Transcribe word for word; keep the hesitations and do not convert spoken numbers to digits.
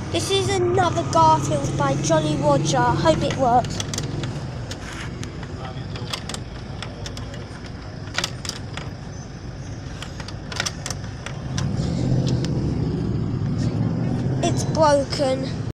This is another Garfield by Jolly Roger. Hope it works. It's broken.